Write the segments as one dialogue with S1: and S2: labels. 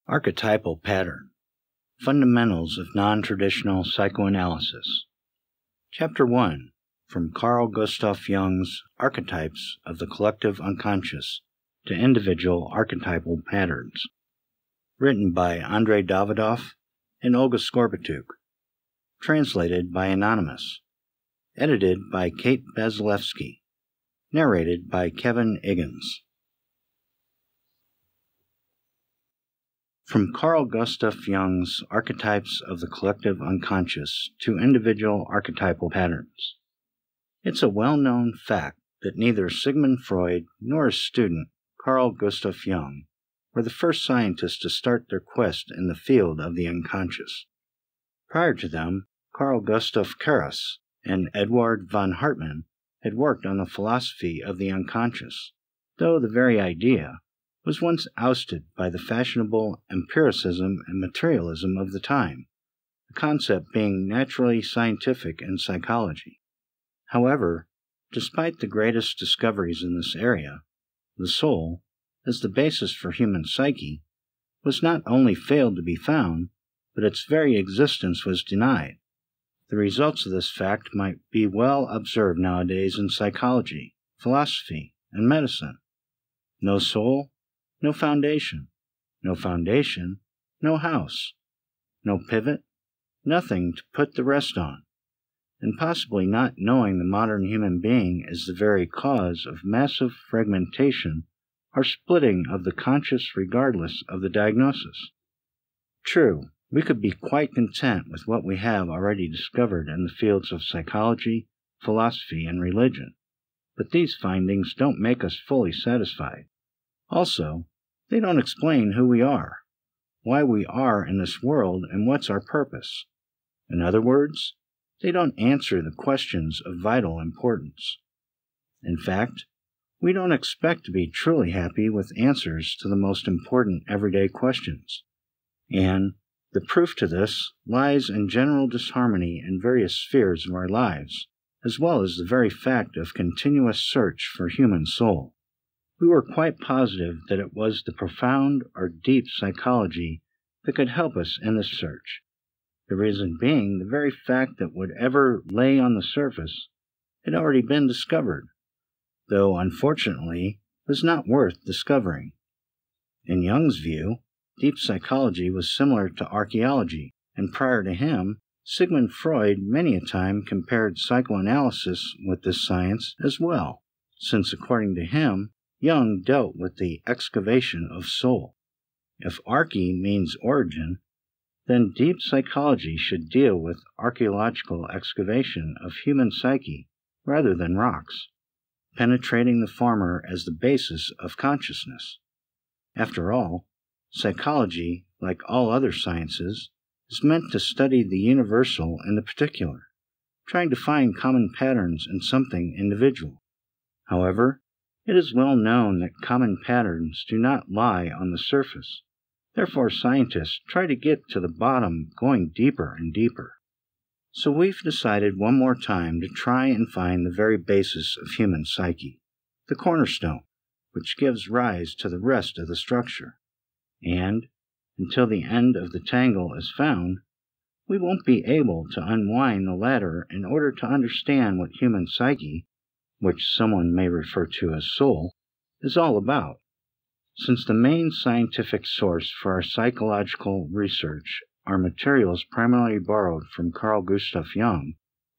S1: Archetypal Pattern Fundamentals of Non-Traditional Psychoanalysis. Chapter 1, From Carl Gustav Jung's Archetypes of the Collective Unconscious to Individual Archetypal Patterns. Written by Andrey Davydov and Olga Skorbatyuk. Translated by Anonymous. Edited by Kate Basilevsky. Narrated by Kevin Iggens. From Carl Gustav Jung's Archetypes of the Collective Unconscious to Individual Archetypal Patterns. It's a well-known fact that neither Sigmund Freud nor his student, Carl Gustav Jung, were the first scientists to start their quest in the field of the unconscious. Prior to them, Carl Gustav Karras and Eduard von Hartmann had worked on the philosophy of the unconscious, though the very idea was once ousted by the fashionable empiricism and materialism of the time, the concept being naturally scientific in psychology. However, despite the greatest discoveries in this area, the soul, as the basis for human psyche, was not only failed to be found, but its very existence was denied. The results of this fact might be well observed nowadays in psychology, philosophy, and medicine. No soul, no foundation. No foundation, no house. No pivot, nothing to put the rest on. And possibly not knowing the modern human being is the very cause of massive fragmentation or splitting of the conscious regardless of the diagnosis. True, we could be quite content with what we have already discovered in the fields of psychology, philosophy, and religion, but these findings don't make us fully satisfied. Also, they don't explain who we are, why we are in this world, and what's our purpose. In other words, they don't answer the questions of vital importance. In fact, we don't expect to be truly happy with answers to the most important everyday questions. And the proof to this lies in general disharmony in various spheres of our lives, as well as the very fact of continuous search for human soul. We were quite positive that it was the profound or deep psychology that could help us in this search. The reason being the very fact that whatever lay on the surface had already been discovered, though unfortunately was not worth discovering. In Jung's view, deep psychology was similar to archaeology, and prior to him, Sigmund Freud many a time compared psychoanalysis with this science as well, since according to him, Jung dealt with the excavation of soul. If arche means origin, then deep psychology should deal with archaeological excavation of human psyche rather than rocks, penetrating the former as the basis of consciousness. After all, psychology, like all other sciences, is meant to study the universal and the particular, trying to find common patterns in something individual. However, it is well known that common patterns do not lie on the surface. Therefore, scientists try to get to the bottom, going deeper and deeper. So we've decided one more time to try and find the very basis of human psyche, the cornerstone, which gives rise to the rest of the structure. And, until the end of the tangle is found, we won't be able to unwind the ladder in order to understand what human psyche, which someone may refer to as soul, is all about. Since the main scientific source for our psychological research are materials primarily borrowed from Carl Gustav Jung,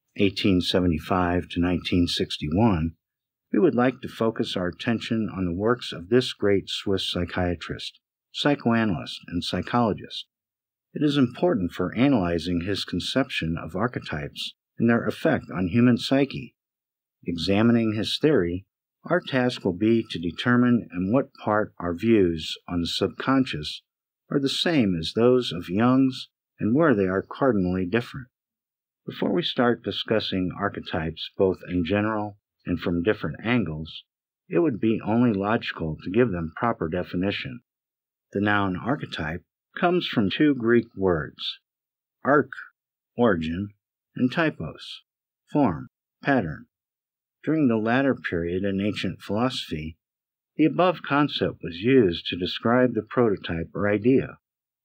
S1: 1875 to 1961, we would like to focus our attention on the works of this great Swiss psychiatrist, psychoanalyst, and psychologist. It is important for analyzing his conception of archetypes and their effect on human psyche. Examining his theory, our task will be to determine in what part our views on the subconscious are the same as those of Jung's and where they are cardinally different. Before we start discussing archetypes both in general and from different angles, it would be only logical to give them proper definition. The noun archetype comes from two Greek words, arch, origin, and typos, form, pattern. During the latter period in ancient philosophy, the above concept was used to describe the prototype or idea,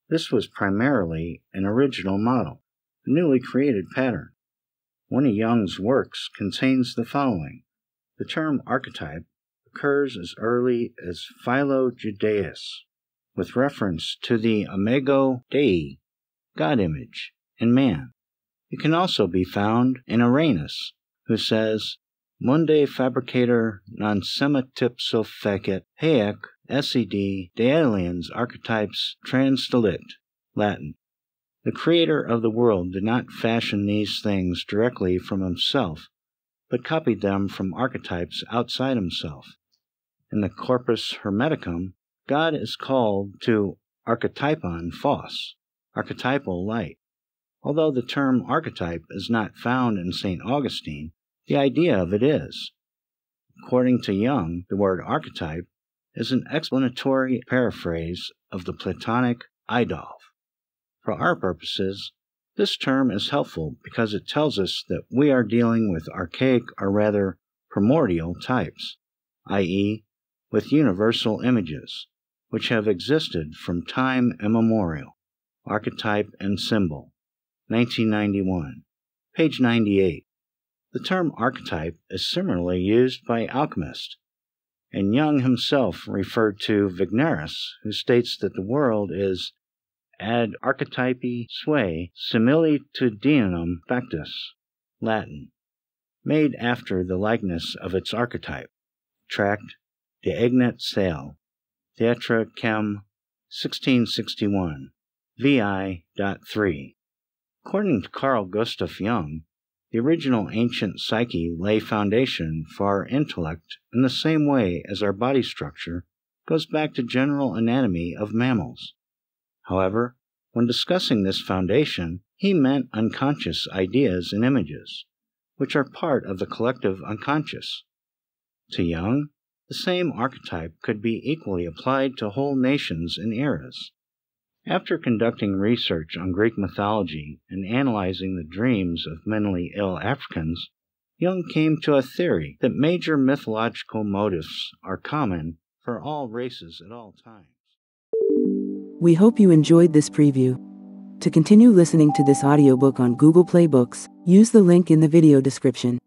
S1: This was primarily an original model, a newly created pattern. One of Jung's works contains the following. The term archetype occurs as early as Philo-Judaeus, with reference to the imago Dei, God image, in man. It can also be found in Arrhenius, who says, Mundi fabricator non semitipso fecit, haec sed de aliens archetypes transdelict, Latin. The creator of the world did not fashion these things directly from himself, but copied them from archetypes outside himself. In the Corpus Hermeticum, God is called to archetypon phos, archetypal light. Although the term archetype is not found in St. Augustine, the idea of it is. According to Jung, the word archetype is an explanatory paraphrase of the Platonic idol. For our purposes, this term is helpful because it tells us that we are dealing with archaic or rather primordial types, i.e., with universal images, which have existed from time immemorial. Archetype and Symbol, 1991, page 98. The term archetype is similarly used by alchemists, and Jung himself referred to Vignerus, who states that the world is ad archetypi sui similitudinum factus, Latin, made after the likeness of its archetype. Tract De Ignet Sale, Theatre Chem, 1661, VI.3. According to Carl Gustav Jung, the original ancient psyche lay foundation for our intellect in the same way as our body structure goes back to general anatomy of mammals. However, when discussing this foundation, he meant unconscious ideas and images, which are part of the collective unconscious. To Jung, the same archetype could be equally applied to whole nations and eras. After conducting research on Greek mythology and analyzing the dreams of mentally ill Africans, Jung came to a theory that major mythological motifs are common for all races at all times.
S2: We hope you enjoyed this preview. To continue listening to this audiobook on Google Play Books, use the link in the video description.